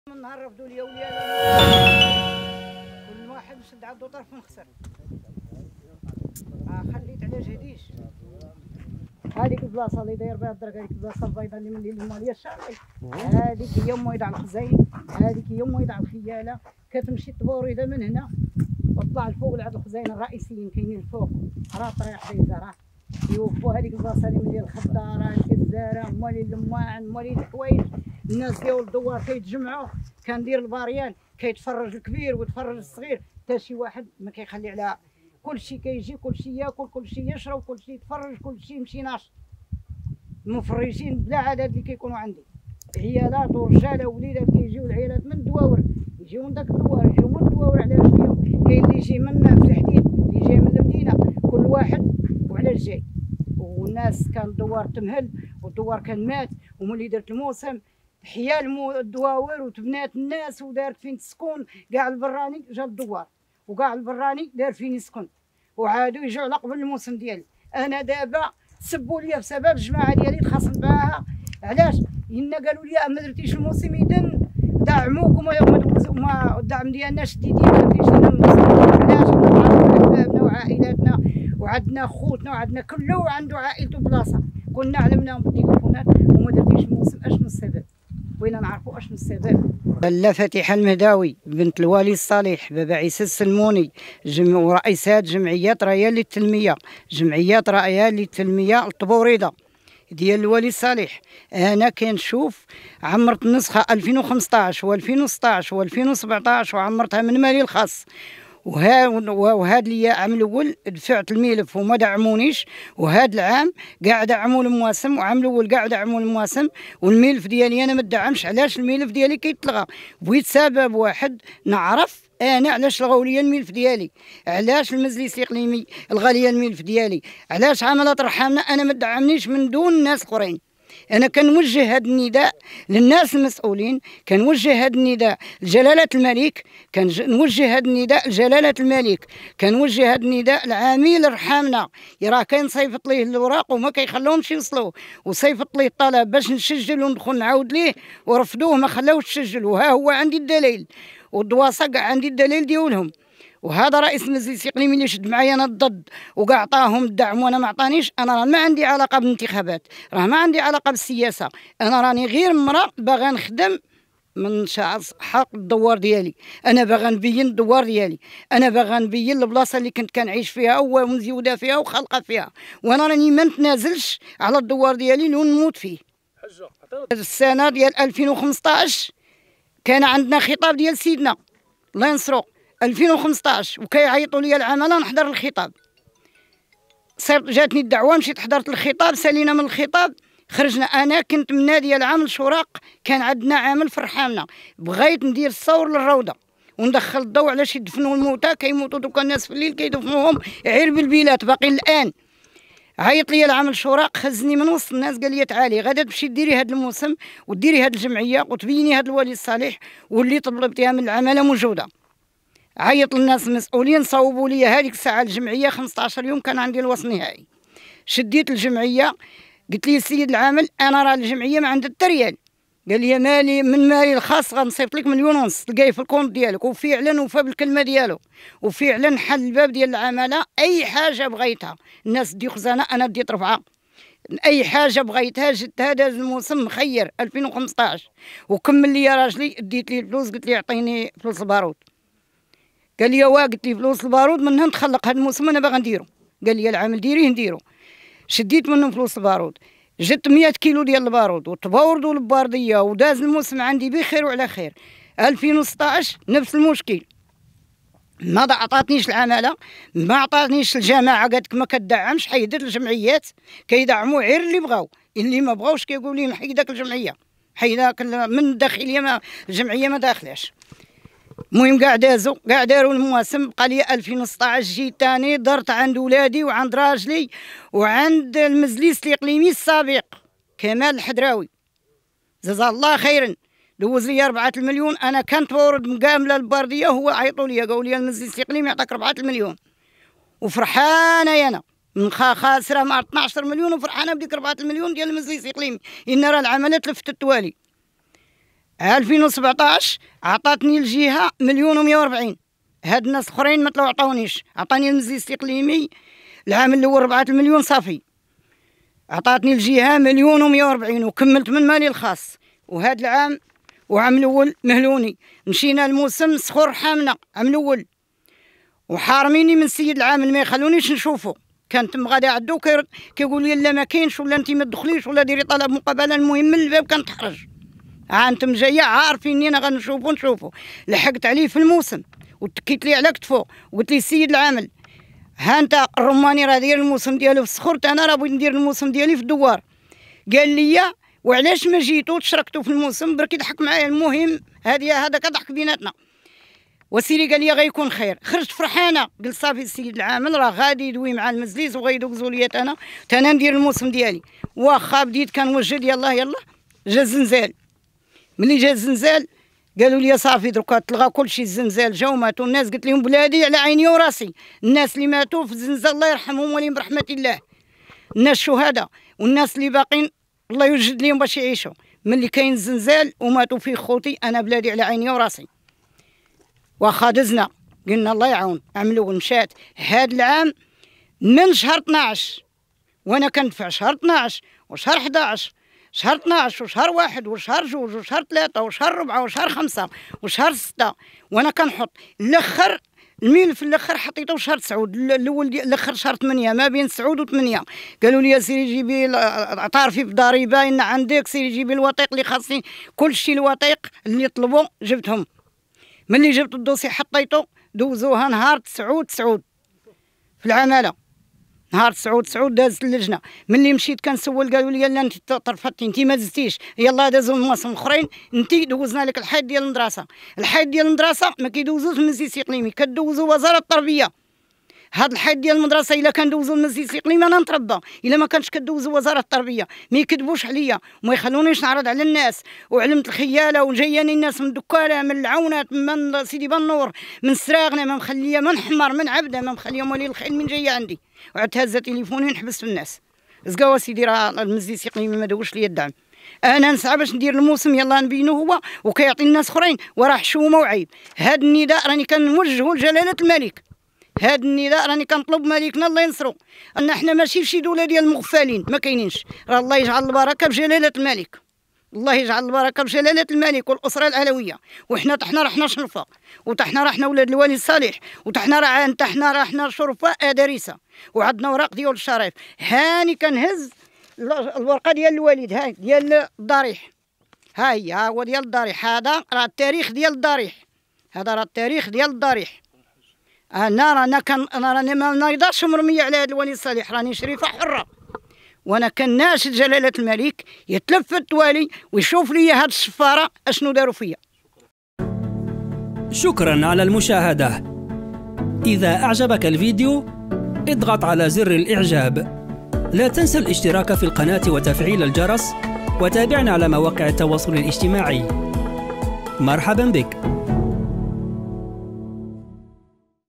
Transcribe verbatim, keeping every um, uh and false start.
من نهار رفدوا لي وليا كل واحد شد عضو طرف نخسر. آه خليت على جهديش هذيك البلاصه اللي داير بها الدرك، هذيك البلاصه البيضاء اللي من اللي ماليه الشاطئ، هذيك هي مويض على الخزين، هذيك هي مويض على الخياله. كتمشي الطبوريده من هنا وتطلع لفوق لعند الخزين الرئيسيين كاينين الفوق، راه طريق بيزاره يوقفوا هذيك البلاصه اللي ملي الخضاره الجزاره مالي اللمان مالي الحوايج. الناس ديال الدوار كيتجمعوا، كندير الباريان كيتفرج الكبير ويتفرج الصغير، حتى شي واحد ما كيخلي على كلشي كيجي، كلشي ياكل، كلشي يشرب، كلشي يتفرج، كلشي يمشي ناشط. المفرجين بلا عدد اللي كيكونوا عندي، عيالات ورجاله ووليدات كيجيو، العيالات من الدواور يجيو من داك الدوار، يجيو من الدواور على رجليهم، كاين اللي يجي من في الحديد، اللي جاي من المدينه، كل واحد وعلى الجاي. والناس كان الدوار تمهل والدوار كان مات، وملي درت الموسم حيا الدواور وتبنات الناس ودارت فين تسكن، كاع البراني جا الدوار وكاع البراني دار فين يسكن، وعادوا يجوا على قبل الموسم ديالي. انا دابا سبوا لي بسبب الجماعه ديالي تخاصم معاها، علاش؟ إنا قالوا لي ما درتيش الموسم اذا دعموكم وما الدعم ديالنا شديدين، ما درتيش لنا الموسم. علاش؟ نعرفوا احبابنا وعائلاتنا وعندنا خوتنا وعندنا كله عنده عائلته بلاصه، كنا علمناهم بالتليفونات وما درتيش الموسم. اشنو السبب؟ بغينا نعرفوا اشنو السبب. لاله فاتحه المهداوي بنت الوالي الصالح بابا عيسى السلموني، جم... ورئيسات جمعيات رايه للتنميه، جمعيات رايه للتنميه الطبوريده ديال الوالي الصالح. انا كنشوف عمرت النسخه ألفين وخمسطاش وألفين وستطاش وألفين وسبعطاش وعمرتها من مالي الخاص، وها وهذا لي عام الاول دفعت الملف وما دعمونيش، وهذا العام كاع دعموا المواسم، وعام الاول كاع دعموا المواسم والملف ديالي انا ما دعمش. علاش الملف ديالي كيتلغى؟ بغيت سبب واحد نعرف انا علاش لغاو لي الملف ديالي، علاش المجلس الاقليمي لغى لي الملف ديالي، علاش عملت رحمنا انا ما دعمنيش من دون الناس الاخرين. أنا كنوجه هذا النداء للناس المسؤولين، كنوجه هذا النداء لجلالة الملك، كنوجه هذا النداء لجلالة الملك، كنوجه هذا النداء لعميل رحمنا، راه كاين صيفط ليه الأوراق وما كيخلوهمش يوصلوا، وصيفط ليه الطلب باش نسجل وندخل نعاود ليه ورفضوه ما خلاوش تسجل، وها هو عندي الدليل والدواسة كاع عندي الدليل ديالهم. وهذا رئيس المجلس الاقليمي اللي شد معايا انا الضد وكاع عطاهم الدعم وانا ما عطانيش، انا راه ما عندي علاقه بالانتخابات، راه ما عندي علاقه بالسياسه، انا راني غير امراه باغا نخدم من حق الدوار ديالي، انا باغا نبين الدوار ديالي، انا باغا نبين البلاصه اللي كنت كنعيش فيها ومزيوده فيها وخالقه فيها، وانا راني ما نتنازلش على الدوار ديالي ونموت فيه. السنه ديال ألفين وخمسطاش كان عندنا خطاب ديال سيدنا الله ينصرو ألفين وخمسطاش، وكيعيطوا لي العماله نحضر الخطاب، صرت جاتني الدعوه مشيت حضرت الخطاب، سالينا من الخطاب خرجنا. انا كنت من نادي العام الشراق، كان عندنا عامل في رحامنا، بغيت ندير الصور للروضه وندخل الضوء علاش يدفنوا الموتى، كيموتوا دوكا الناس في الليل كيدفنوهم غير بالبيلات باقيين الان. عيط لي العامل الشراق خزني من وسط الناس قال لي تعالي غادا تمشي ديري هذا الموسم وديري هذه الجمعيه وتبيني هذا الولي الصالح واللي طلبتيها من العماله موجوده. عيط للناس المسؤولين صوبوا لي هذيك الساعه الجمعيه خمسطاش يوم كان عندي الوصل النهائي. شديت الجمعيه قلت لي السيد العامل انا راه الجمعيه ما عندها حتى ريال، قال لي مالي من مالي الخاص غنصيفط لك مليون ونص تلقايه في الكونت ديالك، وفعلا وفى بالكلمه ديالو، وفعلا حل الباب ديال العماله. اي حاجه بغيتها الناس دي خزانه انا ديت ربعه، اي حاجه بغيتها جدت. هذا الموسم مخير ألفين وخمسطاش وكمل لي يا راجلي، ديت لي الفلوس قلت لي اعطيني فلوس البارود، قال لي واه قلت لي فلوس البارود منها نتخلق هذا الموسم انا باغا نديرو، قال لي العامل ديريه نديرو. شديت منهم فلوس البارود، جبت مية كيلو ديال البارود وتباوردوا البارديه وداز الموسم عندي بخير وعلى خير. ألفين وستطاش نفس المشكل، ما عطاتنيش العماله، ما عطاتنيش الجماعه، قالت ما كتدعمش، حيدت الجمعيات كيدعموا غير اللي بغاو، اللي ما بغاوش كيقول لي نحيد داك الجمعيه، حيداك من الداخليه ما الجمعيه ما داخلاش. المهم كاع دازوا كاع داروا المواسم، بقى لي ألفين وستطاش جيت ثاني درت عند ولادي وعند راجلي وعند المجلس الاقليمي السابق كمال الحدراوي جزاه الله خيرا، دوز لي أربعة المليون. انا كنت بورد مقامله البارديه، هو عيطوا لي قالوا لي المجلس الاقليمي يعطيك أربعة المليون، وفرحانه انا من خاسره مع اثناش مليون وفرحانه بديك أربعة المليون ديال المجلس الاقليمي، ان راه العمليه تلفت التوالي. ألفين وسبعطاش عطاتني الجهه مليون ومية وأربعين. هاد الناس الاخرين ما طلعوا عطاونيش. عطاني المجلس الاقليمي العام الاول ربعة المليون صافي، عطاتني الجهه مليون ومية وأربعين وكملت من مالي الخاص. وهاد العام وعام الاول مهلوني، مشينا الموسم صخور حامنا عام الاول وحارميني من السيد العامل ما يخلونيش نشوفه. كانت غادي عدو كيقول لي لا ما كاينش ولا انت ما تدخليش ولا ديري طلب مقابله. المهم من الباب كنتحرج، ها انتم جايه عارفين انا غنشوفو نشوفو. لحقت عليه في الموسم وتكيت لي على كتفو وقلت لي السيد العامل ها انت الرماني راه داير الموسم ديالو في الصخور، انا راه بغيت ندير الموسم ديالي في الدوار. قال لي وعلاش ما جيتو تشركتوا في الموسم؟ برك يضحك معايا. المهم هذه هذا كضحك بيناتنا. وسيري قال لي غيكون خير. خرجت فرحانه، قلت صافي السيد العامل راه غادي يدوي مع المجلس وغيدوزوا لي انا انا ندير الموسم ديالي. واخا بديت كنوجد يلاه يلاه جا الزنزال. ملي جا الزنزال قالوا لي صافي دركا تلغى كلشي. الزنزال جاو ماتوا الناس، قلت لهم بلادي على عيني وراسي. الناس اللي ماتوا في الزنزال الله يرحمهم وليهم برحمه الله، الناس الشهداء والناس اللي باقين الله يوجد لهم باش يعيشوا. ملي كاين الزنزال وماتوا فيه خوتي انا بلادي على عيني وراسي. واخا دزنا قلنا الله يعاون. عملوا مشات. هاد العام من شهر اثناش وانا كندفع شهر اثناش وشهر حداش شهر اثناش وشهر واحد وشهر جوج وشهر ثلاثة وشهر ربعة وشهر خمسة وشهر ستة وانا كنحط. الاخر الملف الاخر حطيته شهر تسعود، الاول ديال الاخر شهر ثمانية، ما بين تسعود وثمانية. قالوا لي سيري جيبي اعترفي بضريبه ان عندك، سيري جيبي الوثائق اللي خاصين. كلشي الوثائق اللي طلبوا جبتهم. ملي جبت الدوسي حطيته دوزوها نهار تسعود تسعود في العماله. نهار تسعود تسعود دازت اللجنه. ملي مشيت كنسول قالوا لي لا انت طرفتي انت ما دزتيش، يلاه دازوا المواسم الاخرين انت دوزنا لك الحيط ديال المدرسه. الحيط ديال المدرسه ما كيدوزوش المجلس الاقليمي، كدوزو وزاره التربيه. هاد الحيط ديال المدرسه الا كندوزو المجلس الاقليمي انا نتربى، الا ما كانش كدوزو وزاره التربيه ما يكذبوش عليا وما يخلونيش نعرض على الناس. وعلمت الخياله وجاياني الناس من دكاله من العونات من سيدي بنور من السراغنه، ما مخليه من حمر من عبده، ما مخليه ولي الخيل من جايه عندي. وعدت هازه تليفوني نحبس في الناس. زقاوا سيدي راه المجلس الاقليمي ما داوش لي الدعم. انا نسعى باش ندير الموسم يلاه نبينو هو وكيعطي الناس اخرين وراه حشومه وعيب. هاد النداء راني كنوجهه لجلاله الملك. هاد النداء راني كنطلب ملكنا الله ينصرو ان حنا ماشي في شي دوله ديال المغفلين ما كاينينش. راه الله يجعل البركه بجلاله الملك، الله يجعل البركه بجلاله الملك والاسره العلويه. وحنا تحنا رحنا شرفاء وتحنا رحنا ولاد الوالي الصالح وتحنا راه تحنا رحنا شرفاء ادريسه وعندنا اوراق ديال الشرف. هاني كنهز الورقه ديال الوالد هاي ديال الضريح، هاي ها هو ديال الضريح. هذا راه التاريخ ديال الضريح، هذا راه التاريخ ديال الضريح. انا رانا كان انا راني ما نايضاش مرميه على هذا الولي الصالح، راني شريفه حره. وانا كناشد جلاله الملك يتلف التوالي ويشوف لي هاد السفاره اشنو داروا فيا. شكرا على المشاهده. اذا اعجبك الفيديو اضغط على زر الاعجاب. لا تنسى الاشتراك في القناه وتفعيل الجرس، وتابعنا على مواقع التواصل الاجتماعي. مرحبا بك.